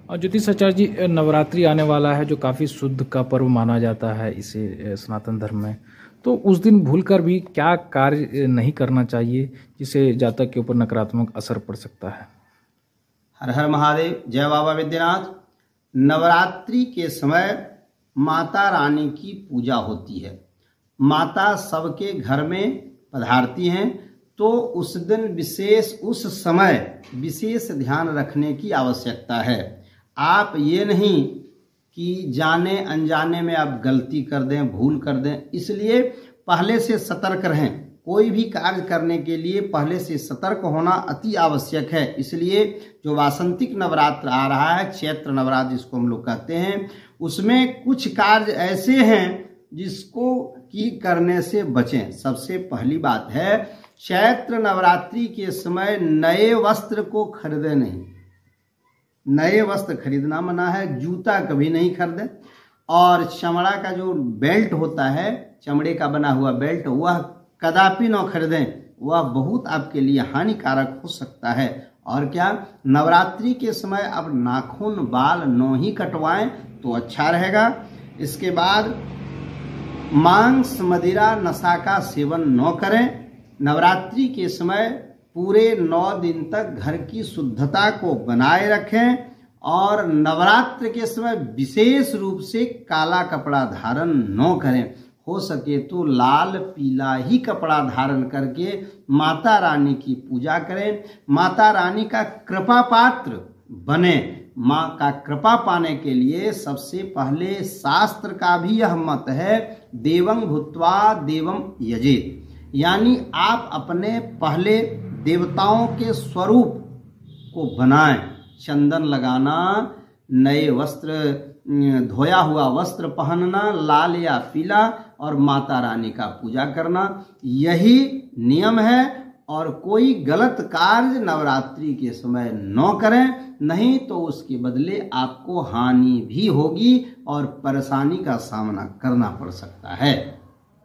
और ज्योतिषाचार्य जी, नवरात्रि आने वाला है जो काफ़ी शुद्ध का पर्व माना जाता है इसे सनातन धर्म में। तो उस दिन भूलकर भी क्या कार्य नहीं करना चाहिए जिससे जातक के ऊपर नकारात्मक असर पड़ सकता है? हर हर महादेव। जय बाबा विद्यानाथ। नवरात्रि के समय माता रानी की पूजा होती है। माता सबके घर में पधारती हैं, तो उस दिन उस समय विशेष ध्यान रखने की आवश्यकता है। आप ये नहीं कि जाने अनजाने में आप गलती कर दें, भूल कर दें, इसलिए पहले से सतर्क रहें। कोई भी कार्य करने के लिए पहले से सतर्क होना अति आवश्यक है। इसलिए जो वासंतिक नवरात्र आ रहा है, चैत्र नवरात्र जिसको हम लोग कहते हैं, उसमें कुछ कार्य ऐसे हैं जिसको की करने से बचें। सबसे पहली बात है, चैत्र नवरात्रि के समय नए वस्त्र को खरीदे नहीं। नए वस्त्र खरीदना मना है। जूता कभी नहीं खरीदें। और चमड़ा का जो बेल्ट होता है, चमड़े का बना हुआ बेल्ट, वह कदापि न खरीदें। वह बहुत आपके लिए हानिकारक हो सकता है। और क्या, नवरात्रि के समय अब नाखून बाल न ही कटवाएं तो अच्छा रहेगा। इसके बाद मांस मदिरा नशा का सेवन न करें। नवरात्रि के समय पूरे 9 दिन तक घर की शुद्धता को बनाए रखें। और नवरात्र के समय विशेष रूप से काला कपड़ा धारण न करें। हो सके तो लाल पीला ही कपड़ा धारण करके माता रानी की पूजा करें। माता रानी का कृपा पात्र बने। माँ का कृपा पाने के लिए सबसे पहले शास्त्र का भी यह मत है, देवं भूत्वा देवं यजेत, यानी आप अपने पहले देवताओं के स्वरूप को बनाएं। चंदन लगाना, नए वस्त्र, धोया हुआ वस्त्र पहनना, लाल या पीला, और माता रानी का पूजा करना, यही नियम है। और कोई गलत कार्य नवरात्रि के समय न करें, नहीं तो उसके बदले आपको हानि भी होगी और परेशानी का सामना करना पड़ सकता है।